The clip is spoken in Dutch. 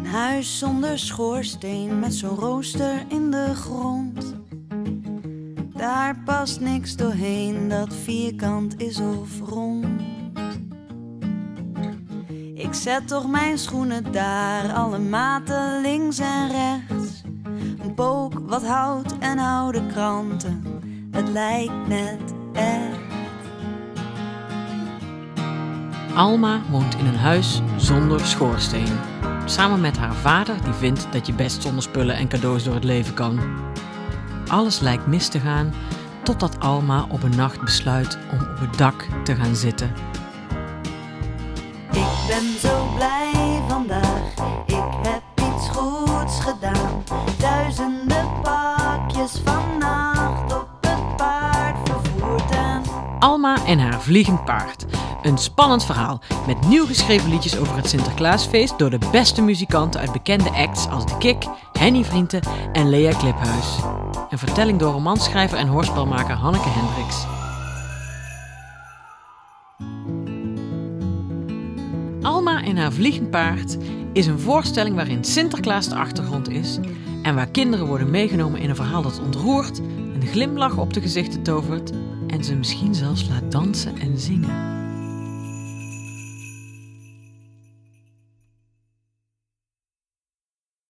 huis zonder schoorsteen met zo'n rooster in de grond. Daar past niks doorheen dat vierkant is of rond. Ik zet toch mijn schoenen daar, alle maten links en rechts. Een pook, wat hout en oude kranten, het lijkt net echt. Alma woont in een huis zonder schoorsteen. Samen met haar vader, die vindt dat je best zonder spullen en cadeaus door het leven kan. Alles lijkt mis te gaan, totdat Alma op een nacht besluit om op het dak te gaan zitten. Ik ben zo blij vandaag, ik heb iets goeds gedaan. Duizenden pakjes vannacht op het paard vervoerd en... Alma en haar vliegend paard. Een spannend verhaal met nieuw geschreven liedjes over het Sinterklaasfeest door de beste muzikanten uit bekende acts als De Kik, Henny Vrienden en Lea Kliphuis. Een vertelling door romanschrijver en hoorspelmaker Hanneke Hendricks. Alma en haar vliegend paard is een voorstelling waarin Sinterklaas de achtergrond is en waar kinderen worden meegenomen in een verhaal dat ontroert, een glimlach op de gezichten tovert en ze misschien zelfs laat dansen en zingen.